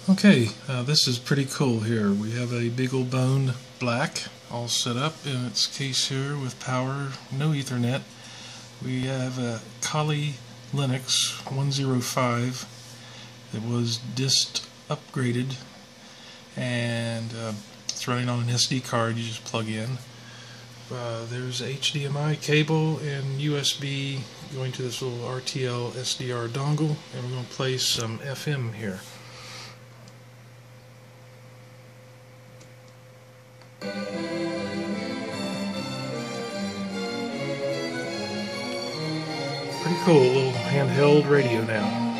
Okay, this is pretty cool here. We have a beaglebone black all set up in its case here with power, no Ethernet. We have a Kali Linux 105 that was dist upgraded, and it's running on an SD card you just plug in. There's HDMI cable and USB going to this little Rtl-sdr dongle, and we're going to play some FM here. Pretty cool little handheld radio now.